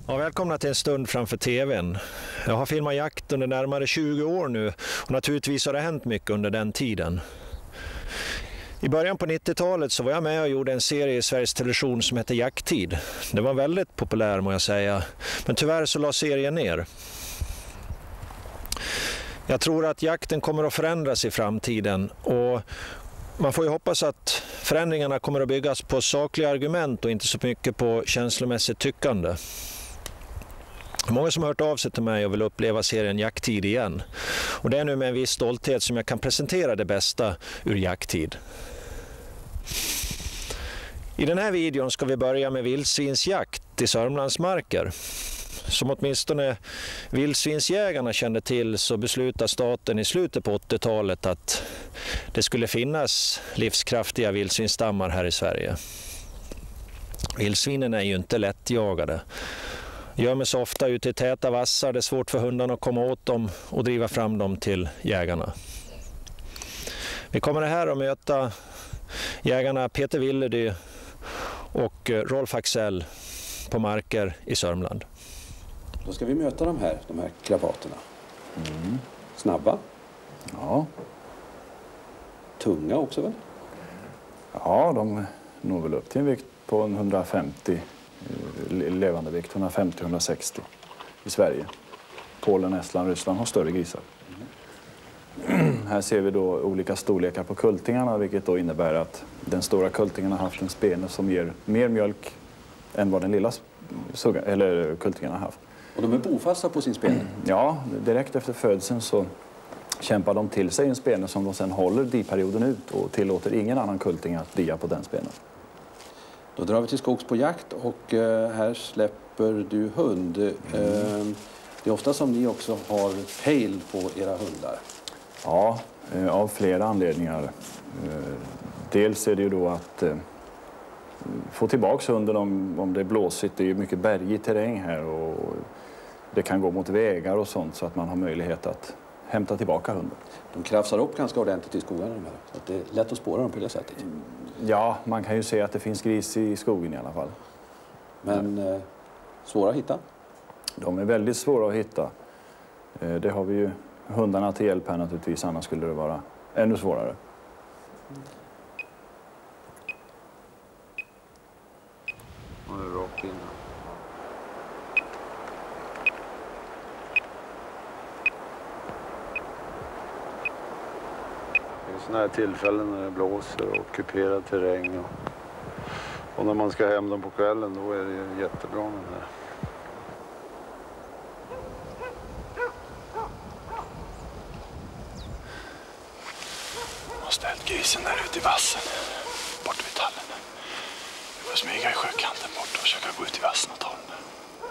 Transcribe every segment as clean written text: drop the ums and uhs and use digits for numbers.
Ja, välkomna till en stund framför tvn. Jag har filmat jakt under närmare 20 år nu och naturligtvis har det hänt mycket under den tiden. I början på 90-talet så var jag med och gjorde en serie i Sveriges Television som hette Jakttid. Det var väldigt populär må jag säga, men tyvärr så la serien ner. Jag tror att jakten kommer att förändras i framtiden och man får ju hoppas att förändringarna kommer att byggas på sakliga argument och inte så mycket på känslomässigt tyckande. Många som har hört av sig till mig och vill uppleva serien Jakttid igen. Och det är nu med en viss stolthet som jag kan presentera det bästa ur Jakttid. I den här videon ska vi börja med vildsvinsjakt i Sörmlandsmarker. Som åtminstone vildsvinsjägarna kände till så beslutade staten i slutet på 80-talet att det skulle finnas livskraftiga vildsvinsstammar här i Sverige. Vildsvinen är ju inte lättjagade. Gömmer sig ofta ute i täta vassar, det är svårt för hundarna att komma åt dem och driva fram dem till jägarna. Vi kommer här att möta jägarna Peter Willedy och Rolf Axell på marker i Sörmland. Då ska vi möta de här krabaterna. Snabba. Ja. Tunga också väl? Ja, de når väl upp till en vikt på en 150 levande vikt, 150-160 i Sverige. Polen, Estland, Ryssland har större grisar. Här ser vi då olika storlekar på kultingarna, vilket då innebär att den stora kultingen har haft en spene som ger mer mjölk än vad den lilla kultingen har haft. Och de är bofasta på sin spene? Ja, direkt efter födseln så kämpar de till sig en spene som de sedan håller diperioden ut och tillåter ingen annan kulting att dia på den spenen. Då drar vi till skogs på jakt och här släpper du hund. Det är ofta som ni också har pejl på era hundar. Ja, av flera anledningar. Dels är det ju då att få tillbaka hunden om det är blåsigt. Det är ju mycket bergig terräng här och det kan gå mot vägar och sånt så att man har möjlighet att hämta tillbaka hunden. De krafsar upp ganska ordentligt i skogarna de här, så att det är lätt att spåra dem på det sättet. Ja, man kan ju se att det finns gris i skogen i alla fall. Men svåra att hitta? De är väldigt svåra att hitta. Det har vi ju hundarna till hjälp här naturligtvis, annars skulle det vara ännu svårare. Och nu rakt in. Det är sådana här tillfällen när det blåser och kuperad terräng och när man ska hem dem på kvällen, då är det jättebra med det här. Jag har ställt grisen där ute i vassen, bort vid tallen. Jag får smyga i sjökanten bort och försöka gå ut i vassen och ta den där.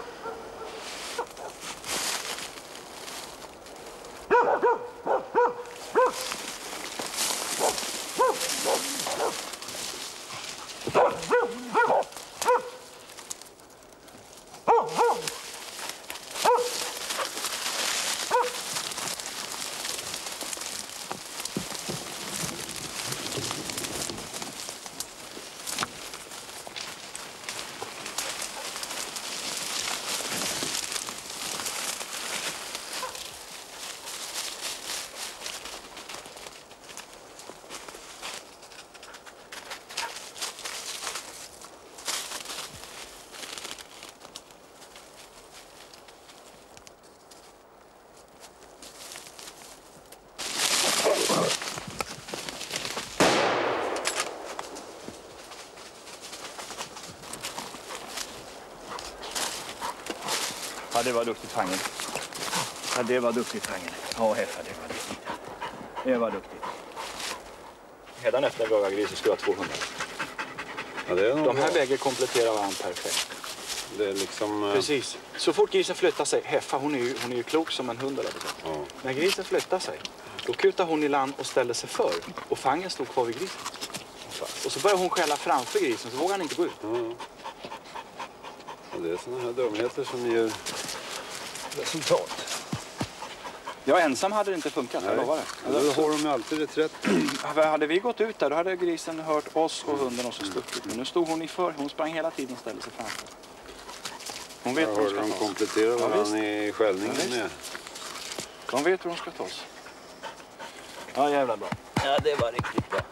Ja, det var duktigt fången. Ja, det var duktigt fången. Ja, Heffa, det var duktigt. Det var duktigt. Hedan efter en gagagris så skulle jag ha 200. Ja, det är De här bägge kompletterar varandra perfekt. Det är liksom... Precis. Så fort grisen flyttar sig, Heffa, hon är ju klok som en hund. Ja. När grisen flyttar sig, då kutar hon i land och ställer sig för. Och fangen stod kvar vid grisen. Och så börjar hon skälla framför grisen, så vågar han inte gå ut. Ja. Och det är sådana här dumheter som ger resultat. Jag ensam hade det inte funkat, jag lovar det. Då har de ju alltid reträtt. Hade vi gått ut där, då hade grisen hört oss och hunden och så stuckit. Men nu stod hon i för, hon sprang hela tiden och ställde sig framför. Hon vet hur hon ska de tas. kompletterar varandra i skällningen med. De vet hur de ska tas. Ja, jävla bra. Ja, det var riktigt bra.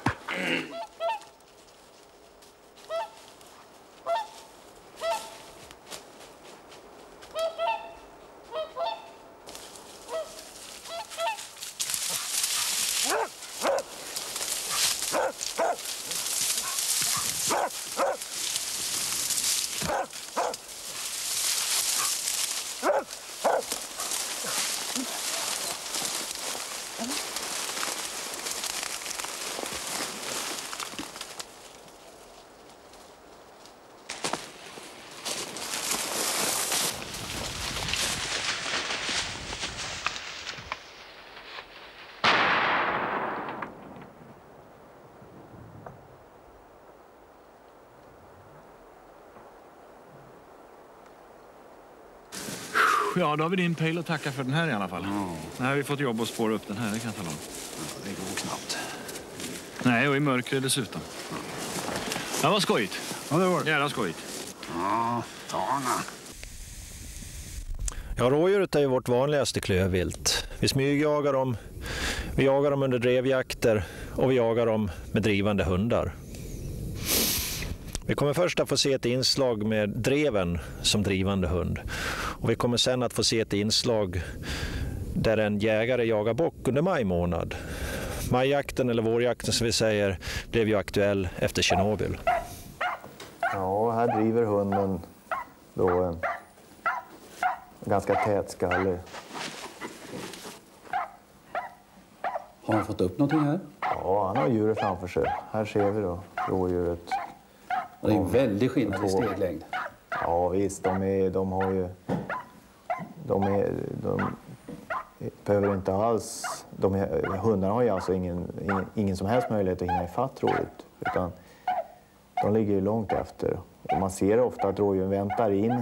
Ja, då har vi din pejl att tacka för den här i alla fall. Nu har vi fått jobb att spåra upp den här, det kan jag tala om. Det går knappt. Nej, och i mörker dessutom. Ja, vad skojigt. Ja, det var det. Jävla skojigt. Ja, tana. Ja, rådjuret är ju vårt vanligaste klövvilt. Vi smygjagar dem, vi jagar dem under drevjakter och vi jagar dem med drivande hundar. Vi kommer först att få se ett inslag med dreven som drivande hund. Och vi kommer sen att få se ett inslag där en jägare jagar bock under maj månad. Majjakten eller vårjakten som vi säger blev ju aktuell efter Tjernobyl. Ja, här driver hunden då en ganska tätskallig. Har han fått upp någonting här? Ja, han har djuret framför sig. Här ser vi då rådjuret. Och det är en väldig skillnad i steglängd. Ja visst, de har ju... De behöver inte alls... Hundarna har ju alltså ingen som helst möjlighet att hinna ifatt rådjuret. Utan de ligger ju långt efter. Och man ser ofta att rådjuren väntar in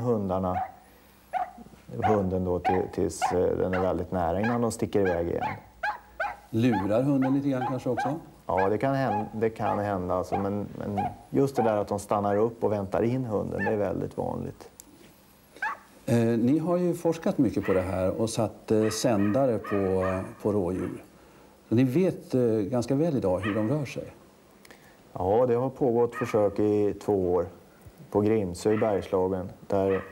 hunden då tills den är väldigt nära innan de sticker iväg igen. Lurar hunden lite grann kanske också? Ja, det kan hända alltså, men just det där att de stannar upp och väntar in hunden, det är väldigt vanligt. Ni har ju forskat mycket på det här och satt sändare på rådjur. Så ni vet ganska väl idag hur de rör sig. Ja, det har pågått försök i 2 år på Grimsö i Bergslagen där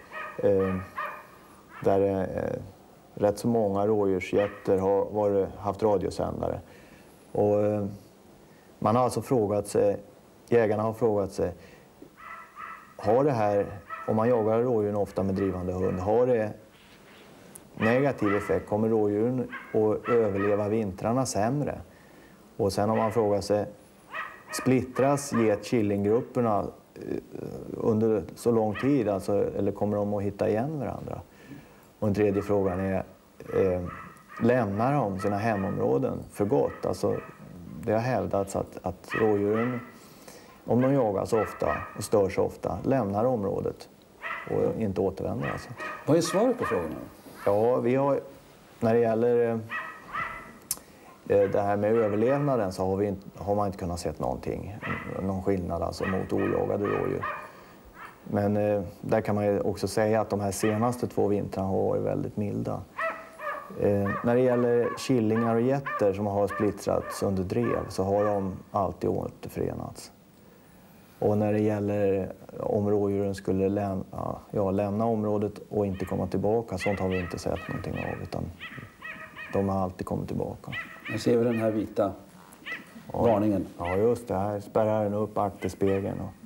rätt så många rådjursjätter har haft radiosändare. Och man har alltså jägarna har frågat sig, har det här, om man jagar rådjuren ofta med drivande hund, har det negativ effekt? Kommer rådjuren att överleva vintrarna sämre? Och sen har man frågat sig, splittras get-killinggrupperna under så lång tid, alltså, eller kommer de att hitta igen varandra? Och den tredje frågan är, lämnar de sina hemområden för gott? Alltså, det har hävdats att rådjuren, om de jagas ofta och störs ofta, lämnar området och inte återvänder. Alltså. Vad är svaret på frågorna? Ja, vi har, när det gäller det här med överlevnaden så har man inte kunnat se någon skillnad alltså, mot ojagade rådjur. Men där kan man ju också säga att de här senaste 2 vintrarna har varit väldigt milda. När det gäller killingar och getter som har splittrats under drev så har de alltid återförenats. Och när det gäller om rådjuren skulle lämna området och inte komma tillbaka, sånt har vi inte sett någonting av, utan de har alltid kommit tillbaka. Nu ser vi den här vita varningen. Ja, just det. Här spärrar den upp akterspegeln. Och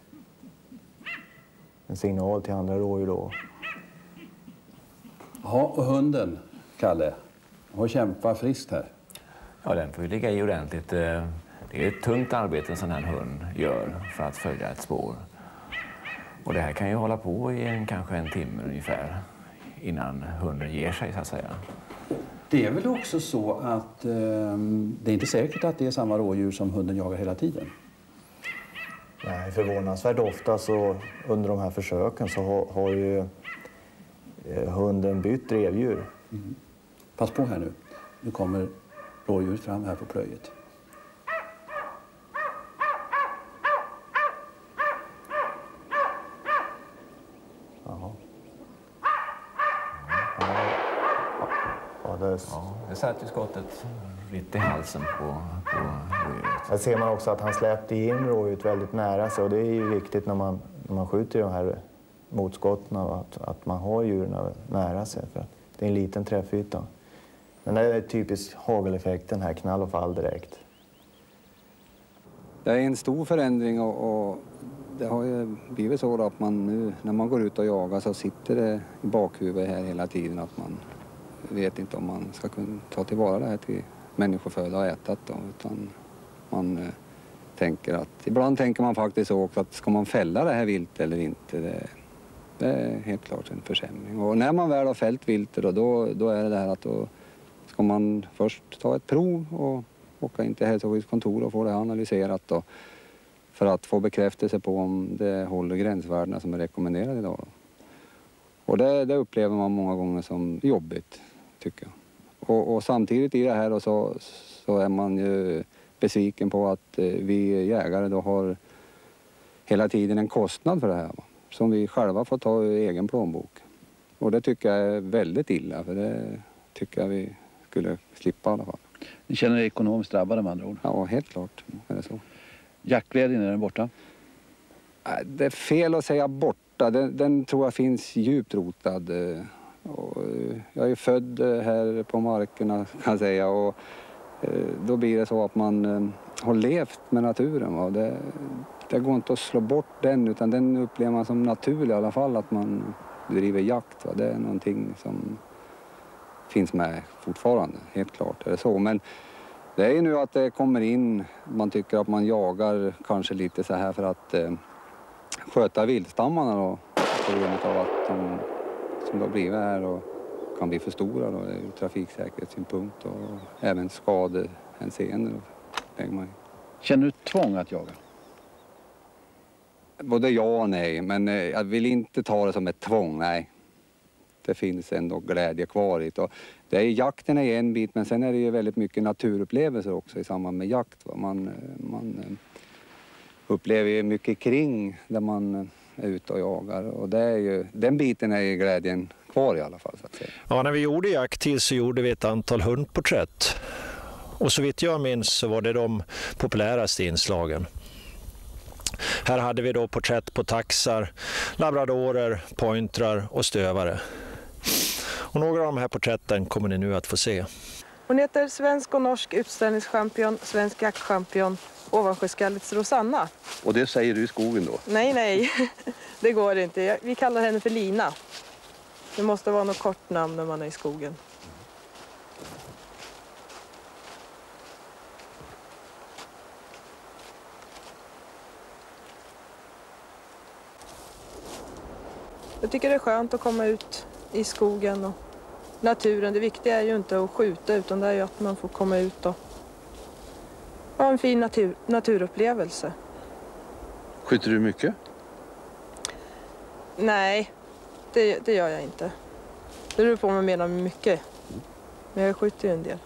en signal till andra rådjur då. Ja, och hunden, Kalle, har kämpat friskt här. Ja, den får ju ligga i ordentligt. Det är ett tungt arbete en sån här hund gör för att följa ett spår. Och det här kan ju hålla på i kanske en timme ungefär innan hunden ger sig, så att säga. Det är väl också så att det är inte säkert att det är samma rådjur som hunden jagar hela tiden? Nej, förvånansvärt ofta så under de här försöken så har ju hunden bytt drevdjur. Mm. Pass på här nu. Nu kommer rådjuret fram här på plöjet. Jaha. Det satt ju skottet lite i halsen på rådjuret. Här ser man också att han släppte in rådjuret väldigt nära sig, och det är ju viktigt när man skjuter de här motskotten att man har djuren nära sig, för att det är en liten träffyta. Men det är typiskt hageleffekten här, knall och fall direkt. Det är en stor förändring och det har ju blivit så att man nu när man går ut och jagar så sitter det i bakhuvudet här hela tiden att man vet inte om man ska kunna ta tillvara det här till människoföda och äta då, utan man tänker att ibland tänker man faktiskt också att ska man fälla det här vilt eller inte, det är helt klart en försämring. Och när man väl har fällt viltet då är det här att då ska man först ta ett prov och åka in till hälsoskyddskontor och få det analyserat då, för att få bekräftelse på om det håller gränsvärdena som är rekommenderade idag. Och det upplever man många gånger som jobbigt, tycker jag. Och samtidigt i det här då så är man ju besviken på att vi jägare då har hela tiden en kostnad för det här, som vi själva får ta i egen plånbok. Och det tycker jag är väldigt illa, för det tycker jag vi skulle slippa i alla fall. Ni känner er ekonomiskt drabbade med andra ord? Ja, helt klart är det så. Jaktglädjen, är den borta? Det är fel att säga borta. Den tror jag finns djupt rotad. Och jag är född här på markerna, kan jag säga. Och då blir det så att man har levt med naturen. Va? Det går inte att slå bort den, utan den upplever man som naturlig i alla fall, att man driver jakt. Va? Det är någonting som finns med fortfarande, helt klart är det så. Men det är ju nu att det kommer in, man tycker att man jagar kanske lite så här för att sköta vildstammarna då, på grund av att de som då blivit här och kan bli för stora då, ur trafiksäkerhetssynpunkt och även skadehänseende. Känner du tvång att jaga? Både ja och nej, men jag vill inte ta det som ett tvång, nej. Det finns ändå glädje kvar i det. Och det är jakten är en bit, men sen är det ju väldigt mycket naturupplevelser också i samband med jakt. Va? Man upplever ju mycket kring där man är ute och jagar, och det är ju, den biten är ju glädjen kvar i alla fall, så att säga. Ja, när vi gjorde jakttid så gjorde vi ett antal hundporträtt. Och så vitt jag minns så var det de populäraste inslagen. Här hade vi då porträtt på taxar, labradorer, pointrar och stövare. Och några av de här porträtten kommer ni nu att få se. Hon heter svensk och norsk utställningschampion, svensk jaktchampion, Ovansjöskallets Rosanna. Och det säger du i skogen då? Nej, det går inte. Vi kallar henne för Lina. Det måste vara något kort namn när man är i skogen. Jag tycker det är skönt att komma ut i skogen och naturen. Det viktiga är ju inte att skjuta, utan det är ju att man får komma ut och ha en fin naturupplevelse. Skjuter du mycket? Nej, det gör jag inte. Det beror på vad man menar med mycket. Men jag skjuter ju en del.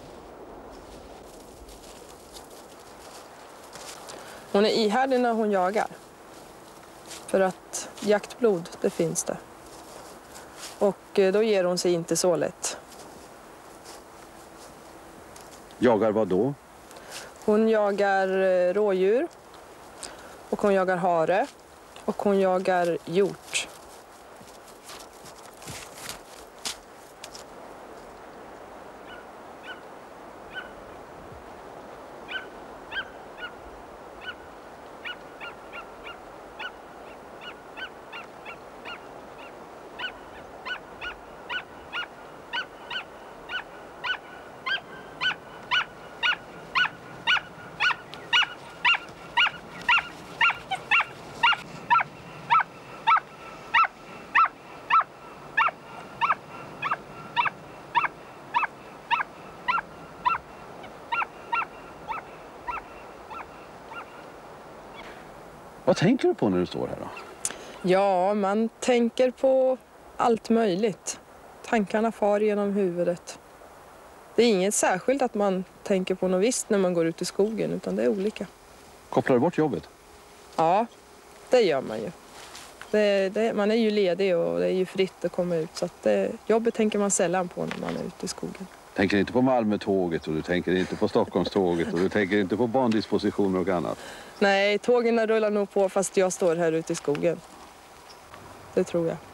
Hon är ihärdig när hon jagar. För att jaktblod, det finns det. Och då ger hon sig inte så lätt. Jagar vad då? Hon jagar rådjur. Och hon jagar hare. Och hon jagar hjort. Vad tänker du på när du står här då? Ja, man tänker på allt möjligt. Tankarna far genom huvudet. Det är inget särskilt att man tänker på något visst när man går ut i skogen, utan det är olika. Kopplar du bort jobbet? Ja, det gör man ju. Man är ju ledig och det är ju fritt att komma ut. Så att jobbet tänker man sällan på när man är ute i skogen. Tänker inte på Malmötåget och du tänker inte på Stockholmståget och du tänker inte på bandispositioner och annat? Nej, tågen rullar nog på fast jag står här ute i skogen. Det tror jag.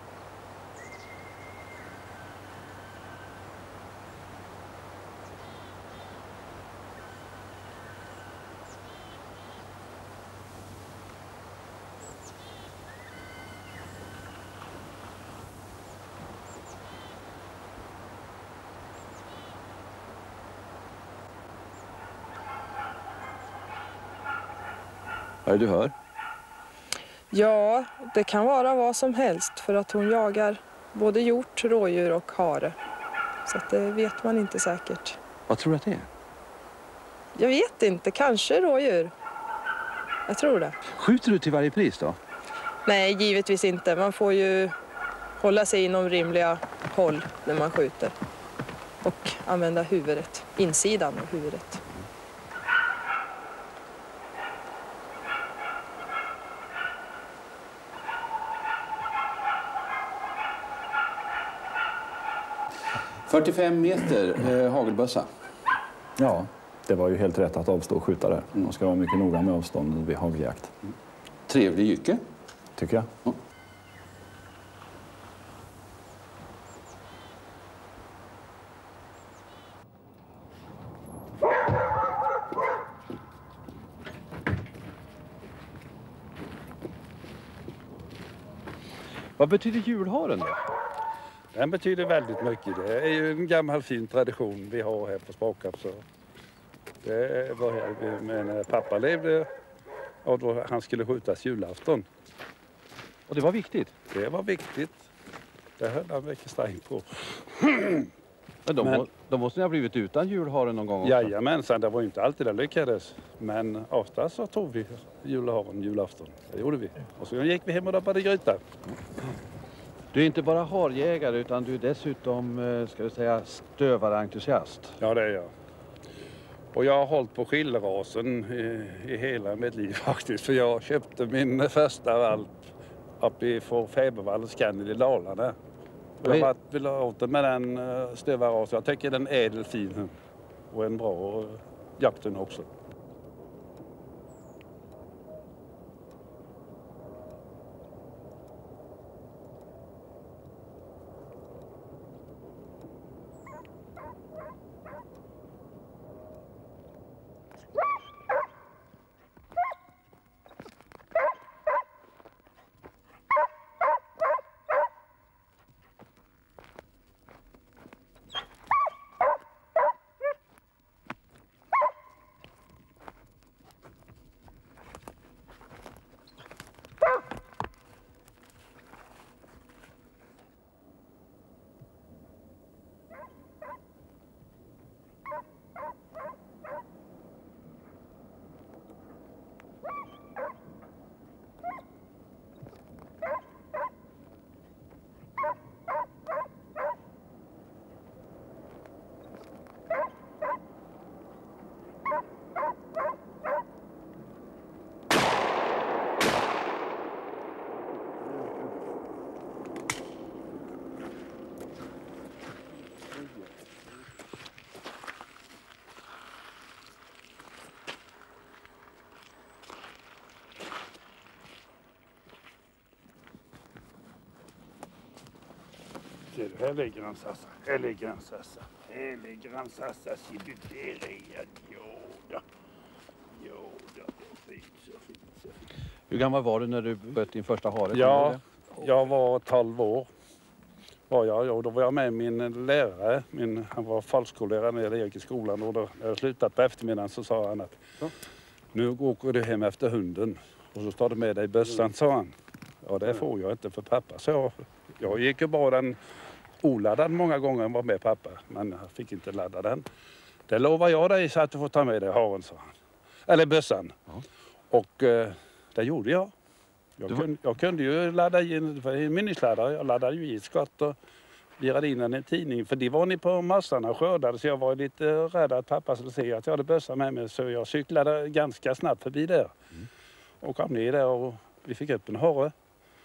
Vad är det du hör? Ja, det kan vara vad som helst för att hon jagar både hjort, rådjur och hare. Så att det vet man inte säkert. Vad tror du att det är? Jag vet inte, kanske rådjur. Jag tror det. Skjuter du till varje pris då? Nej, givetvis inte. Man får ju hålla sig inom rimliga håll när man skjuter. Och använda huvudet, insidan av huvudet. ...45 meter hagelbössa. Ja, det var ju helt rätt att avstå och skjuta där. Man ska vara mycket noga med avståndet vid hageljakt. Trevlig jycke. Tycker jag. Ja. Vad betyder julharen då? Den betyder väldigt mycket. Det är ju en gammal fin tradition vi har här på Spakarp. Så det var här, men pappa levde och då han skulle skjutas julafton. Och det var viktigt? Det var viktigt. Det höll han mycket strängt på. Men de måste ha blivit utan julharen någon gång också? Jajamensan, det var inte alltid det lyckades. Men ofta så tog vi julharen julafton. Det gjorde vi. Och så gick vi hem och doppade gryta. Du är inte bara harjägare utan du är dessutom, ska vi säga, stövare-entusiast. Ja, det är jag. Och jag har hållit på skillrasen i hela mitt liv faktiskt. För jag köpte min första valp uppe i Fäbodvallen Scandal i Dalarna. Jag har varit åter med den stövarrasen. Jag tycker den är ädelfin och en bra jakten också. Här ligger han Sassa. Här ligger han Sassa. Här ligger han Sassa. Jodå. Det är fint, så fint. Hur gammal var du när du sköt din första hare? Ja, jag var 12 år. Var jag. Och då var jag med min lärare. Han var folkskollärare när jag gick i skolan. Och då när jag slutat på eftermiddagen så sa han att nu åker du hem efter hunden. Och så tar du med dig bössan, sa han. Ja, det får jag inte för pappa. Så jag gick ju bara den oladdad många gånger var med pappa. Men jag fick inte ladda den. Det lovar jag dig så att du får ta med dig haren, sa han. Eller bössan. Ja. Och det gjorde jag. Jag kunde ju ladda in en minnesladdare. Jag laddade ju i ett skott och virade in den i en tidning. För de var ni på massarna och skördade så jag var lite rädd att pappa skulle se att jag hade bössan med mig. Så jag cyklade ganska snabbt förbi där. Och kom ner där och vi fick upp en hare.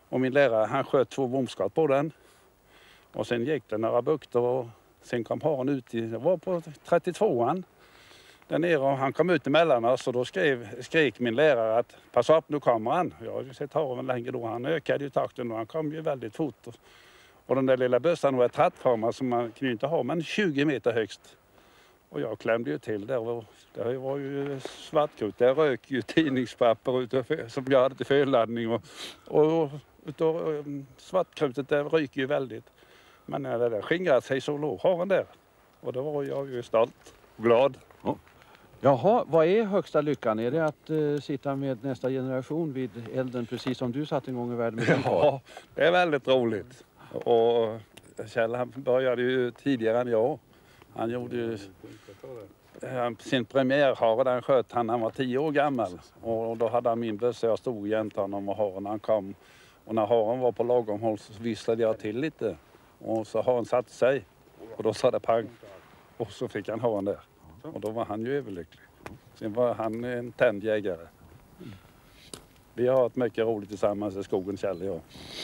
Och min lärare han sköt 2 bomskott på den. Och sen gick det några bukter och sen kom haren ut det var på 32an. Där nere och han kom ut emellan oss och då skrek min lärare att pass upp, nu kommer han. Jag har ju sett haren länge då, han ökade ju takten och han kom ju väldigt fort. Och den där lilla bössan var trattformad som man kunde inte ha, men 20 meter högst. Och jag klämde ju till där och det var ju svartkrut. Där rök ju tidningspapper som jag hade till förladdning och svartkrutet där ryker ju väldigt. Men när det där skingrat sig så låg haren där. Och då var jag ju stolt och glad. Ja. Jaha, vad är högsta lyckan? Är det att sitta med nästa generation vid elden precis som du satt en gång i världen med? Ja, det är väldigt roligt. Och Kjell han började ju tidigare än jag. Han gjorde ju sin premiärhare, den sköt han var 10 år gammal. Och då hade han min bössa, jag stod jämte honom och haren han kom. Och när haren var på lagom håll så visslade jag till lite. Och så haren satte sig. Och då sa det pang. Och så fick han haren där. Och då var han ju överlycklig. Sen var han en tänd jägare. Vi har haft mycket roligt tillsammans i skogen, Kjell och jag.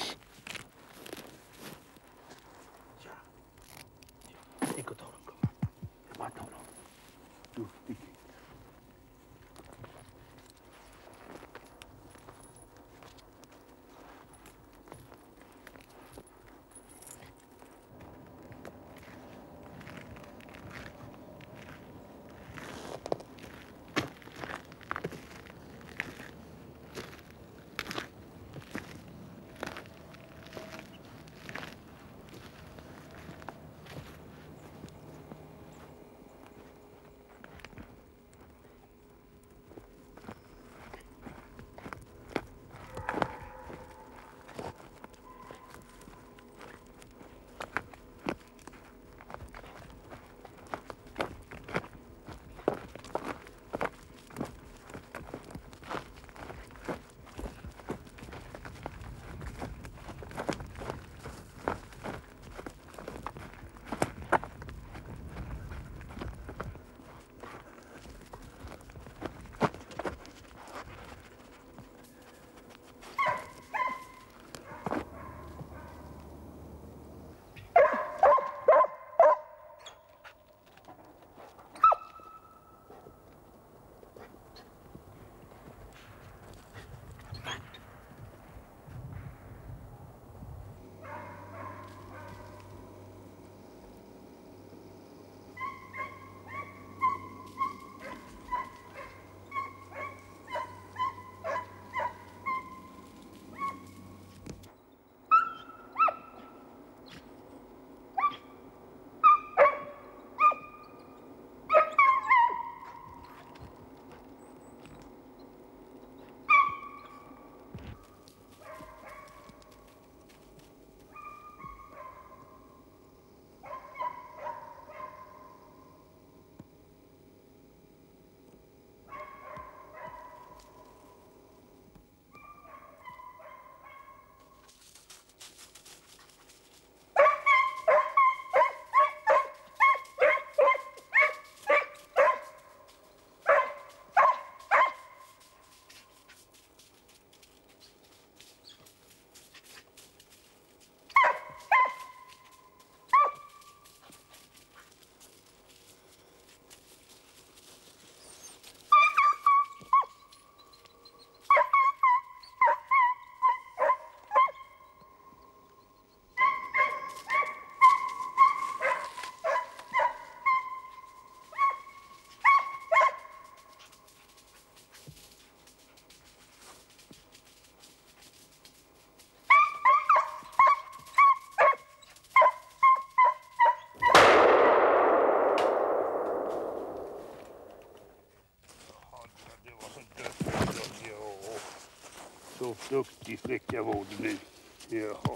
Så duktig flicka var du nu. Jaha.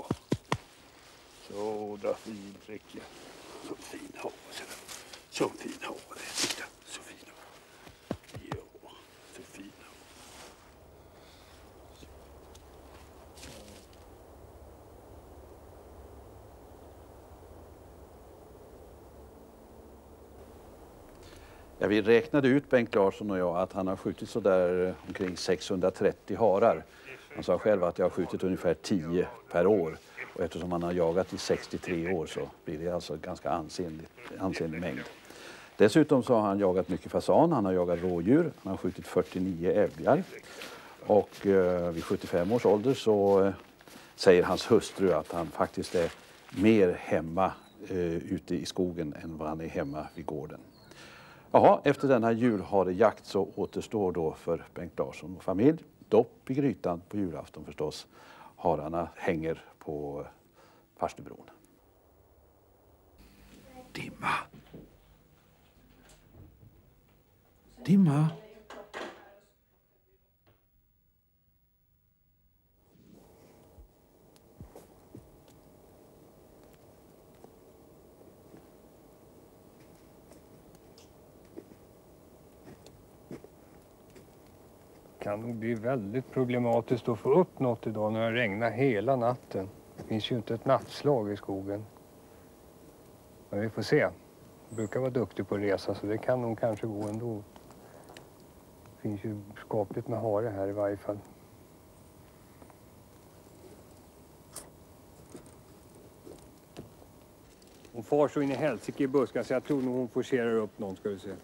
Så där fin flicka. Så fin hår. Så fin hår. Titta, så fin hår. Ja, så fin hår. Ja, vi räknade ut, Bengt Larsson och jag, att han har skjutit så där omkring 630 harar. Han sa själv att jag har skjutit ungefär 10 per år. Och eftersom han har jagat i 63 år så blir det alltså ganska ansenlig mängd. Dessutom så har han jagat mycket fasan, han har jagat rådjur, han har skjutit 49 älgar. Och vid 75 års ålder så säger hans hustru att han faktiskt är mer hemma ute i skogen än vad han är hemma vid gården. Jaha, efter denna julharejakt så återstår då för Bengt Larsson och familj dopp i grytan på julafton förstås. Hararna hänger på Farstubron. Dimma. Dimma. Det kan nog bli väldigt problematiskt att få upp något idag när det regnar hela natten. Det finns ju inte ett nattslag i skogen. Men vi får se. Jag brukar vara duktig på att resa så det kan nog kanske gå ändå. Det finns ju skapligt med hare här i varje fall. Hon far så in i helsike i busken så jag tror nog hon forcerar upp någon, ska vi se.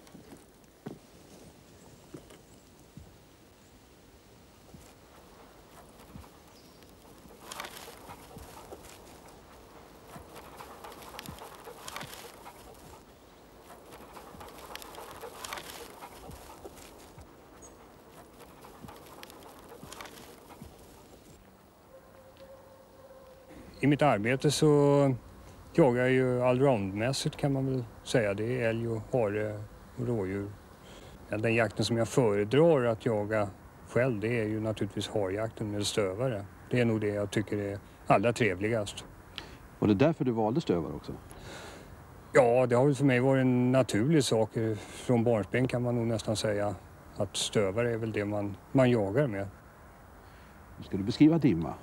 I mitt arbete så jagar jag ju allroundmässigt kan man väl säga. Det är älg och hare och rådjur. Den jakten som jag föredrar att jaga själv det är ju naturligtvis harjakten med stövare. Det är nog det jag tycker är allra trevligast. Och det är därför du valde stövare också? Ja, det har väl för mig varit en naturlig sak. Från barnsben kan man nog nästan säga att stövare är väl det man jagar med. Ska du beskriva dimma?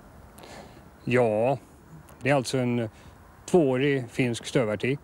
Ja, det är alltså en 2-årig finsk stövartik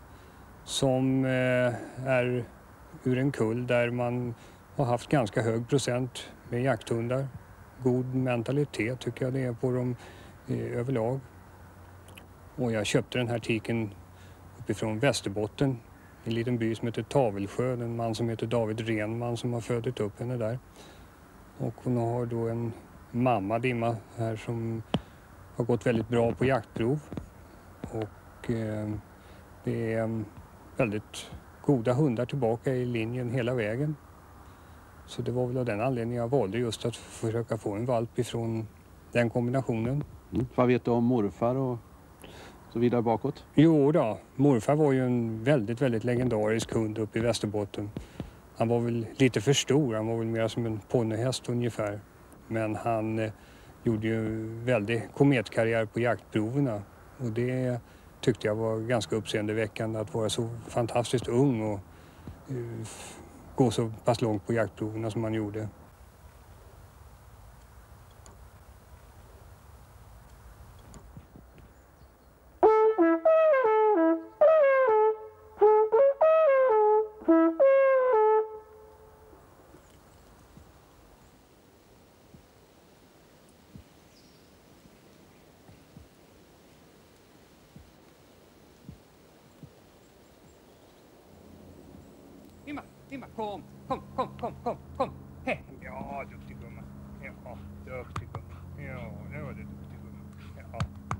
som är ur en kull där man har haft ganska hög procent med jakthundar. God mentalitet tycker jag det är på dem överlag. Och jag köpte den här tiken uppifrån Västerbotten, en liten by som heter Tavelsjö. En man som heter David Renman som har födit upp henne där. Och hon har då en mamma Dimma här som har gått väldigt bra på jaktprov. Och det är väldigt goda hundar tillbaka i linjen hela vägen. Så det var väl av den anledningen jag valde just att försöka få en valp ifrån den kombinationen. Vad vet du om morfar och så vidare bakåt? Jo då, morfar var ju en väldigt, väldigt legendarisk hund uppe i Västerbotten. Han var väl lite för stor, han var väl mer som en ponnyhäst ungefär. Men han gjorde ju väldigt kometkarriär på jaktproverna. Och det tyckte jag var ganska uppseendeväckande att vara så fantastiskt ung och gå så pass långt på jaktproverna som man gjorde. Dimma, kom. Hej. Ja, duktig gumma. Ja, duktig gumma. Ja, det var det duktig gumma. Ja.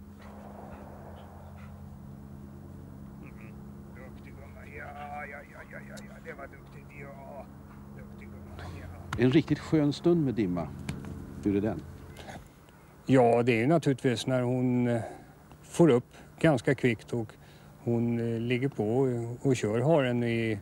Duktig gumma. Ja, det var duktigt. Ja, duktig gumma. Ja. En riktigt skön stund med Dimma. Hur är den? Ja, det är ju naturligtvis när hon får upp ganska kvickt och hon ligger på och kör haren i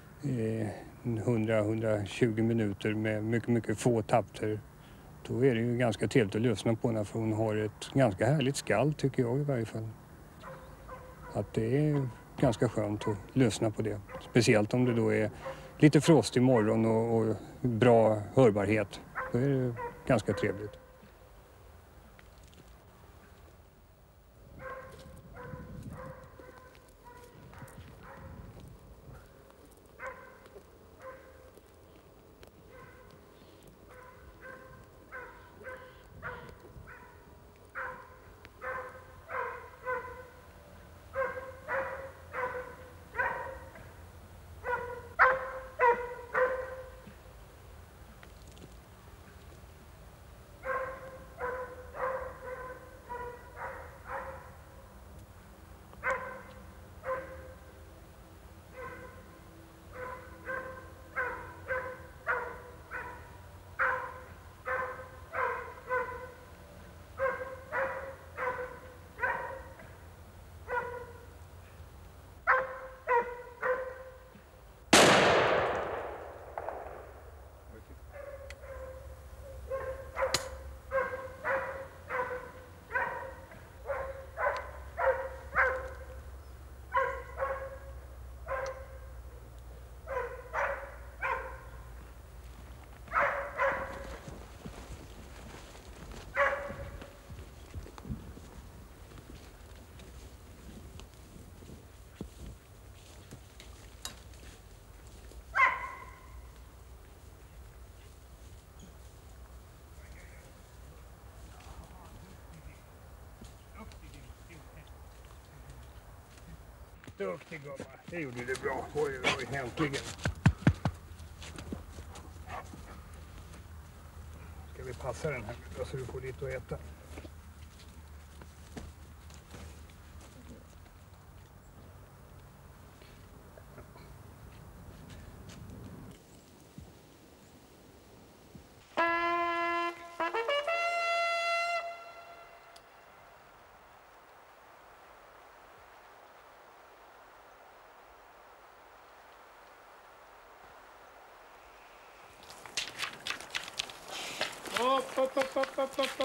100-120 minuter med mycket få takter. Då är det ju ganska trevligt att lyssna på henne för hon har ett ganska härligt skall tycker jag i varje fall. Att det är ganska skönt att lyssna på det. Speciellt om det då är lite frost i morgon och bra hörbarhet. Då är det ganska trevligt. Duktig gumma. Det gjorde du bra. Oj, oj, äntligen. Ska vi passa den här då så du får lite att äta. Upp.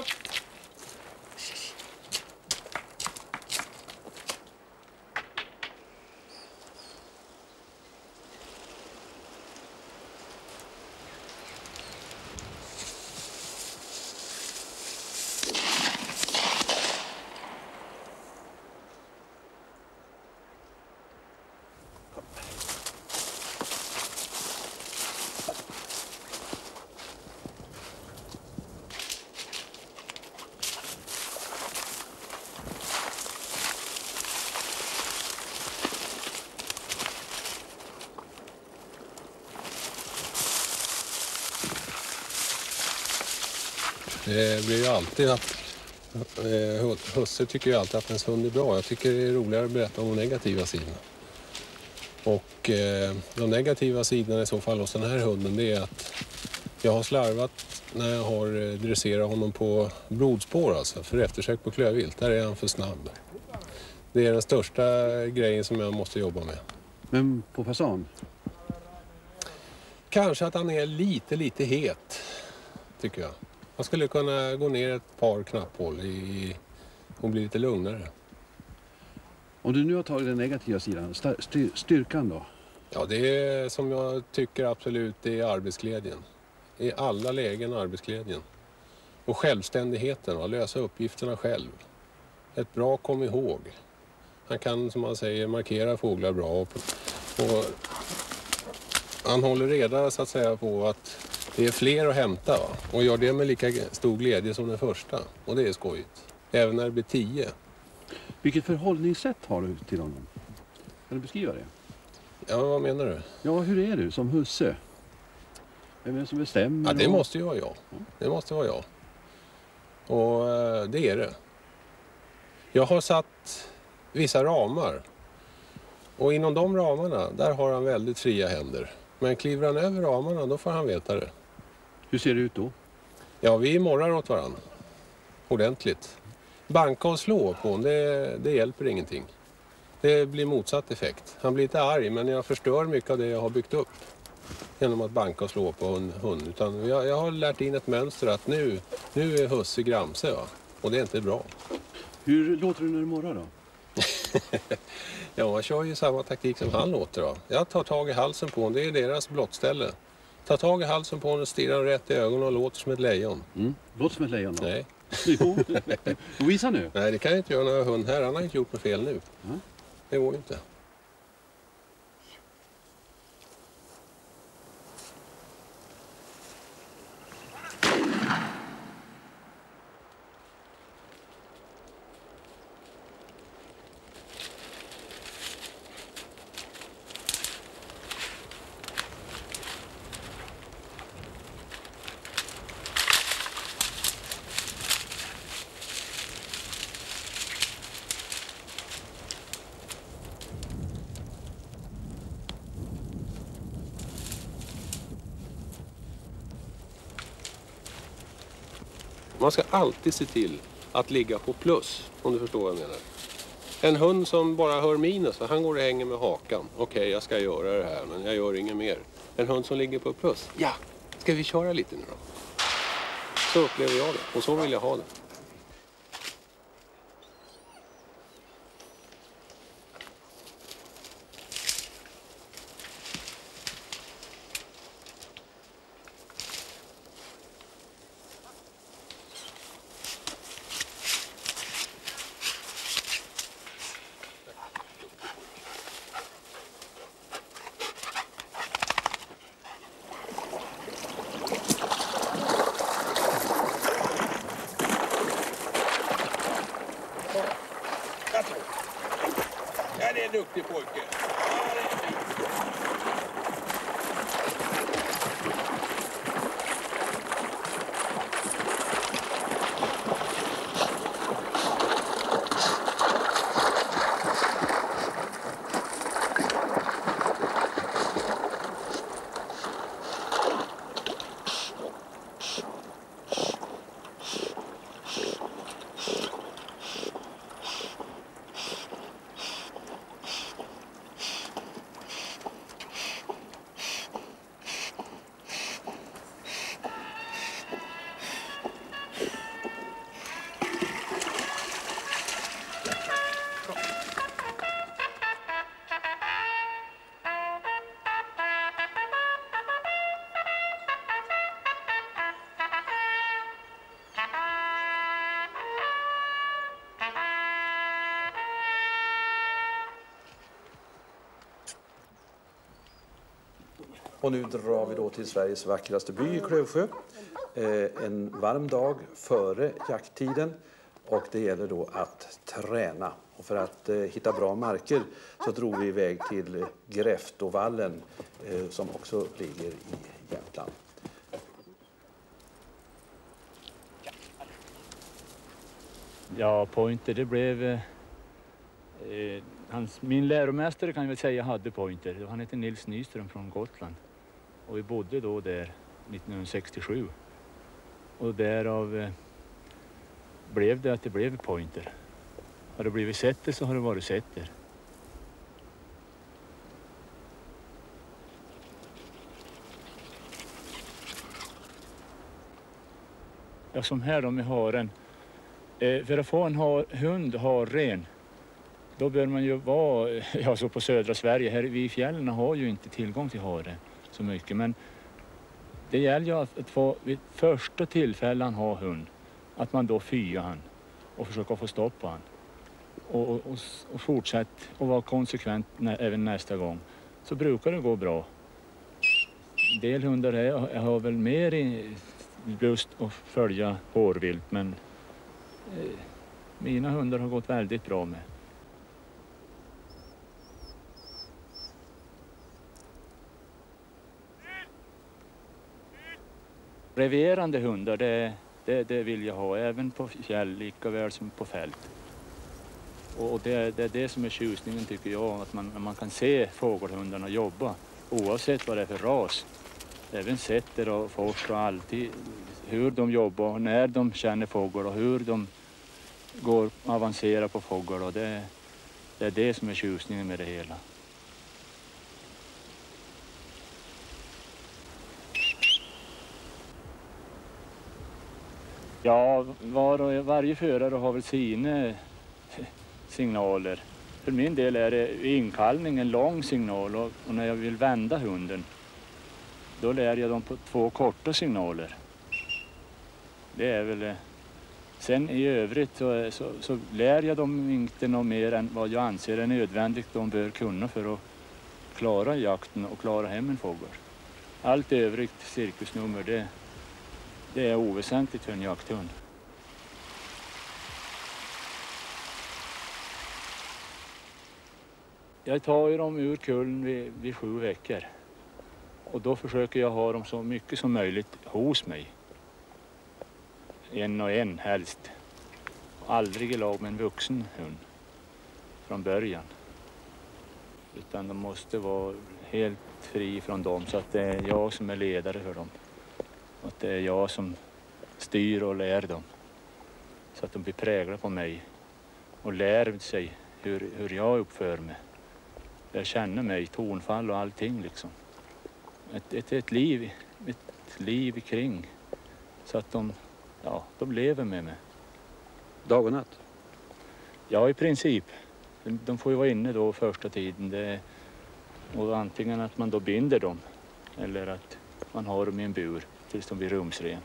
Det blir ju alltid att husse tycker ju alltid att ens hund är bra. Jag tycker det är roligare att berätta om de negativa sidorna. Och de negativa sidorna i så fall hos den här hunden, det är att jag har slarvat när jag har dresserat honom på blodspår, alltså för eftersök på klövvilt. Där är han för snabb. Det är den största grejen som jag måste jobba med. Men på fasan? Kanske att han är lite het, tycker jag. Man skulle kunna gå ner ett par knapphål och bli lite lugnare. Om du nu har tagit den negativa sidan, styrkan då? Ja, det är som jag tycker absolut, det är arbetsglädjen. I alla lägen arbetsglädjen. Och självständigheten, att lösa uppgifterna själv. Ett bra kom ihåg. Han kan, som man säger, markera fåglar bra. Och han håller reda så att säga på att det är fler att hämta, va? Och gör det med lika stor glädje som den första. Och det är skojigt. Även när det blir 10. Vilket förhållningssätt har du till honom? Kan du beskriva det? Ja, vad menar du? Ja, hur är du som husse? Vem som bestämmer? Ja, det måste ju vara jag. Det måste vara jag. Och det är det. Jag har satt vissa ramar. Och inom de ramarna, där har han väldigt fria händer. Men kliver han över ramarna, då får han veta det. Hur ser det ut då? Ja, vi morrar åt varandra. Ordentligt. Banka och slå på honom, det hjälper ingenting. Det blir motsatt effekt. Han blir lite arg, men jag förstör mycket av det jag har byggt upp. Genom att banka och slå på en hund. Utan jag har lärt in ett mönster att nu är husse gramse, va? Och det är inte bra. Hur låter du när du morrar då? Ja, man kör ju samma taktik som han låter då. Jag tar tag i halsen på honom, det är deras blottställe. Ta tag i halsen på honom och stirrar rätt i ögonen och låter som ett lejon. Låter som ett lejon då? Nej. Jo, visa nu. Nej, det kan jag inte göra när jag har hund här. Han har inte gjort något fel nu. Det går ju inte. Man ska alltid se till att ligga på plus, om du förstår vad jag menar. En hund som bara hör minus, han går och hänger med hakan. Okej, jag ska göra det här, men jag gör inget mer. En hund som ligger på plus, ja, ska vi köra lite nu då? Så upplever jag det, och så vill jag ha det. det är en duktig pojke. Ja, det är fint. Och nu drar vi då till Sveriges vackraste by i Klövsjö. En varm dag före jakttiden och det gäller då att träna. Och för att hitta bra marker så drog vi iväg till Gräftovallen som också ligger i Jämtland. Ja, pointer det blev... min läromästare kan jag väl säga hade pointer. Han heter Nils Nyström från Gotland. Och vi bodde då där 1967. Och därav blev det att det blev pointer. Har det blivit setter så har det varit setter. Ja, som här då med haren. För att få en hund harren, då bör man ju vara, ja så på södra Sverige, här vi i fjällen har ju inte tillgång till hare så mycket. Men det gäller ju att få vid första tillfällen ha hund, att man då fyar han och försöker få stopp på han. Och fortsätt och vara konsekvent även nästa gång. Så brukar det gå bra. En del hundar har väl mer lust att följa hårvilt, men mina hundar har gått väldigt bra med. Reverande hundar, det vill jag ha även på fjäll lika väl som på fält. Och det är det som är tjusningen tycker jag, att man kan se fågelhundarna jobba oavsett vad det är för ras. Även sätter och fors och alltid hur de jobbar och när de känner fågel och hur de går avancera på fågel. Och det är det som är tjusningen med det hela. Ja, varje förare har väl sina signaler. För min del är det inkallning en lång signal och när jag vill vända hunden då lär jag dem på 2 korta signaler. Det är väl... Sen i övrigt så lär jag dem inte något mer än vad jag anser är nödvändigt de bör kunna för att klara jakten och klara hem en fågel. Allt övrigt cirkusnummer det är oväsentligt för en jakthund. Jag tar ju dem ur kullen vid 7 veckor. Och då försöker jag ha dem så mycket som möjligt hos mig. En och en helst. Aldrig i lag med en vuxen hund från början. Utan de måste vara helt fri från dem så att det är jag som är ledare för dem. Och att det är jag som styr och lär dem. Så att de blir präglade på mig och lär sig hur jag uppför mig. Jag känner mig, tonfall och allting liksom. Ett liv kring så att de lever med mig. Dag och natt? Ja, i princip. De får ju vara inne då första tiden. Och antingen att man då binder dem eller att man har dem i en bur tills de blir rumsren.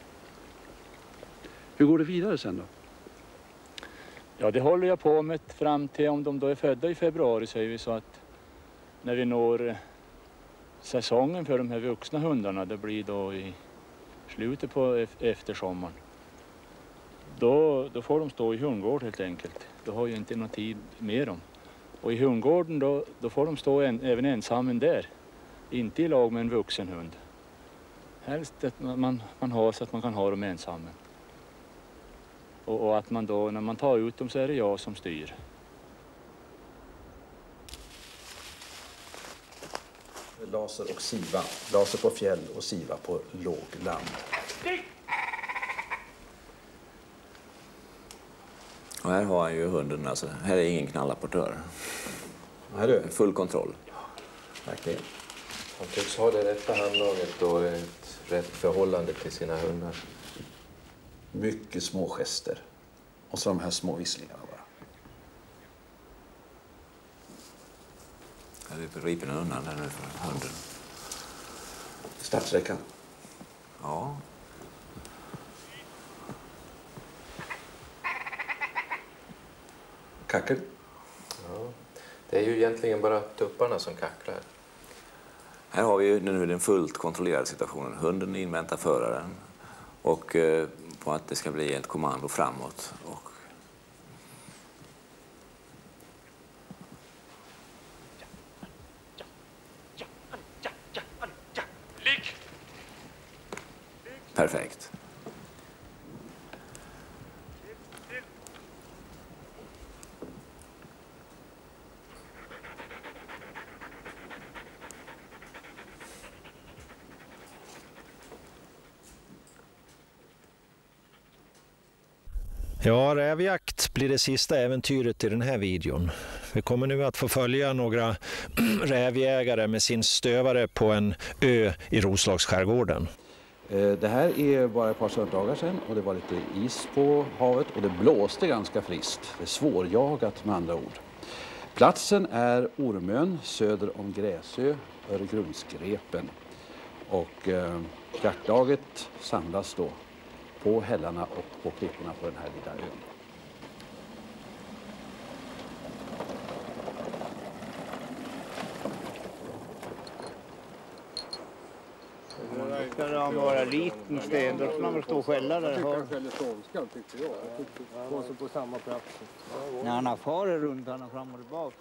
Hur går det vidare sen då? Ja, det håller jag på med fram till om de då är födda i februari, säger vi, så att när vi når säsongen för de här vuxna hundarna, det blir då i slutet på eftersommaren. Då får de stå i hundgård helt enkelt. Då har ju inte någon tid med dem. Och i hundgården då får de stå även ensamma där. Inte i lag med en vuxen hund. Helst att man har så att man kan ha dem ensamma. Och att man då, när man tar ut dem så är det jag som styr. Laser och siva. Laser på fjäll och siva på lågland. Och här har han ju hunden, alltså. Här är ingen knallapportör. Här är full kontroll. Verkligen. Han tycks ha det rätta handlaget och ett rätt förhållande till sina hundar. Mycket små gester. Och så de här små visslingarna bara. Jag riper den undan där nu för hunden. Startsträckan. Ja. Kackel. Ja. Det är ju egentligen bara tupparna som kacklar. Här har vi ju nu den fullt kontrollerade situationen. Hunden inväntar föraren och på att det ska bli ett kommando framåt. Och perfekt. Ja, rävjakt blir det sista äventyret i den här videon. Vi kommer nu att få följa några rävjägare med sin stövare på en ö i Roslagsskärgården. Det här är bara ett par söndagar sedan och det var lite is på havet och det blåste ganska friskt. Det är svårjagat med andra ord. Platsen är Ormön söder om Gräsö, Öregrundsgrepen. Och jaktlaget samlas då på hällarna och på klipporna på den här lilla ön. Ska det vara liten sten, då ska man väl stå och skälla där. Jag tycker väldigt omskall, tyckte jag. Jag tyckte på samma plats. När han har farit runt, han har fram och tillbaka.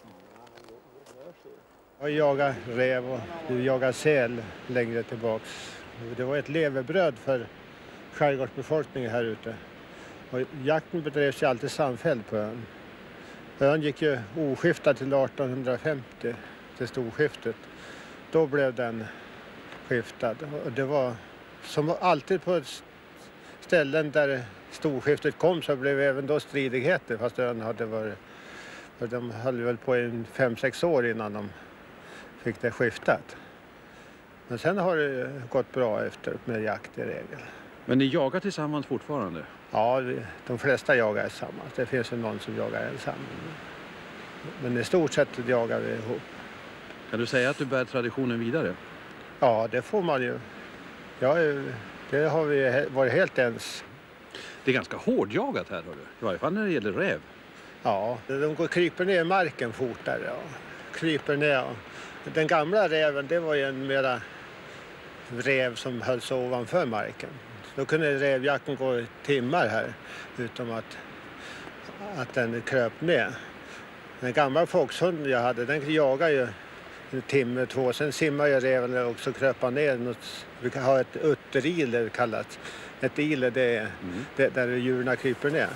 Jag jagar räv och du jagar säl längre tillbaks. Det var ett levebröd för skärgårdsbefolkningen här ute. Och jakten bedrevs ju alltid samfälld på ön. Ön gick ju oskiftad till 1850, till storskiftet. Då blev den skiftad. Och det var som alltid på ställen där storskiftet kom så blev även då stridigheter. Fast ön hade varit, för de höll väl på i 5-6 år innan de fick det skiftat. Men sen har det gått bra efter med jakt i regel. Men ni jagar tillsammans fortfarande? Ja, de flesta jagar tillsammans. Det finns ju någon som jagar ensam. Men i stort sett jagar vi ihop. Kan du säga att du bär traditionen vidare? Ja, det får man ju. Ja, det har vi varit helt ens. Det är ganska hårdjagat här, hör du. I varje fall när det gäller räv. Ja, de kryper ner i marken fortare. Och kryper ner. Den gamla räven, det var ju en mera räv som hölls ovanför marken. Då kunde rävjakten gå timmar här utom att den kröp ner. Den gamla foxhunden jag hade, den jagade ju en timme, 2. Sen simmade jag räven och så kröp han ner. Vi kan ha ett utteriler kallat. Ett ile, det är där djuren kryper ner.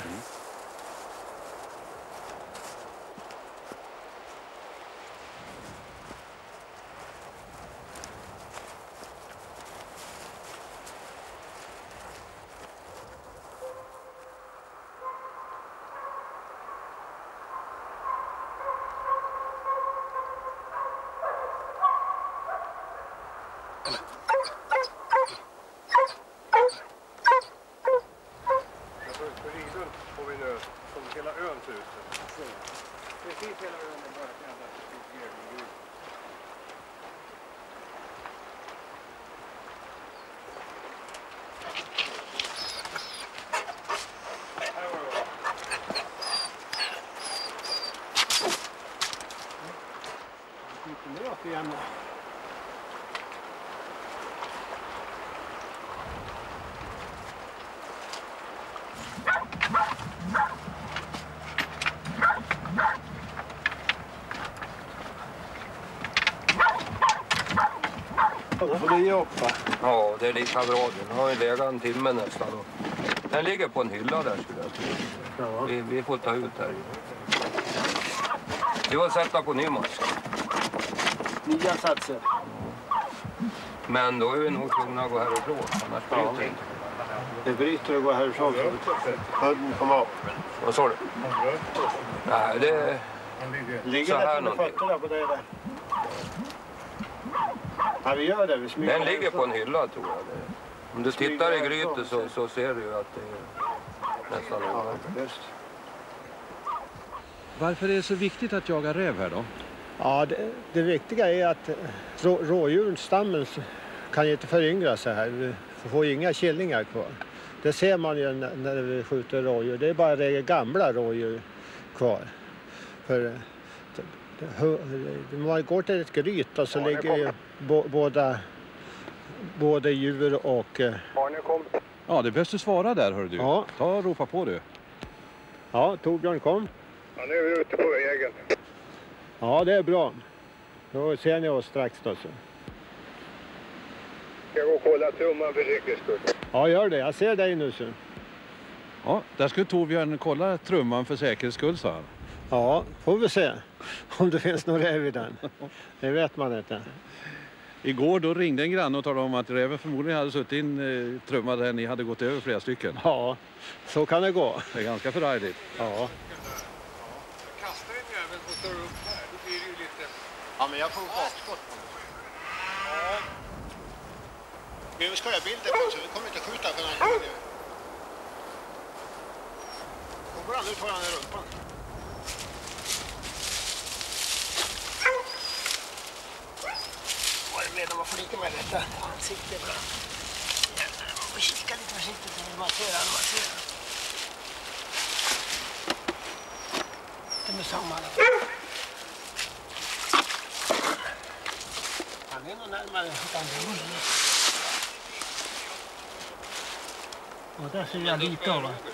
får du ge upp, va? Ja, det är lika bra. Den har ju legat en timme nästan. Den ligger på en hylla där, skulle jag tro. Ja. Vi får ta ut här. Vi får sätta på ny mask. Nya satser. Men då är vi nog tvungna att gå härifrån. Annars bryter det inte. Det bryter att gå härifrån. Hörden kommer av. Vad sa du? Nej, det ligger så här med fötterna på det där. Ja, vi gör det. Vi smyger. Den ligger på en hylla, tror jag. Om du tittar i grytet så ser du ju att det är nästan just. Varför är det så viktigt att jaga räv här då? Ja, det viktiga är att rådjursstammen kan inte föryngra sig här. Vi får inga killingar kvar. Det ser man ju när vi skjuter rådjur. Det är bara det gamla rådjur kvar. För man går till ett gryt och så ligger ju både djur och... Ja, det behövs du svara där, hör du. Ja. Ta och ropa på du. Ja, Torbjörn kom. Ja, nu är vi ute på vägen. Ja, det är bra. Då ser ni oss strax då. Så. Jag går och kolla trumman för säkerhets skull. Ja, gör det. Jag ser dig nu så. Ja, där skulle Torbjörn kolla trumman för säkerhets skull, sa han. Ja, får vi se om det finns någon räv i den. Det vet man inte. Igår då ringde en granne och talade om att räven förmodligen hade suttit in trumma där ni hade gått över flera stycken. Ja, så kan det gå. Det är ganska förargligt. Ja. Kastar en jävel som står upp här, då blir det ju lite... Ja, men jag får bakskott på det. Ja. Vi ska göra bilder på så vi kommer inte skjuta för den här nu. Och går han ut, tar han i rumpan. Vad är det med när man får lika med detta ansikte ibland? Man får kika lite försiktigt så man ser han, man ser han. Det är samma. Han är nog närmare utan det. Och där ser jag lite av.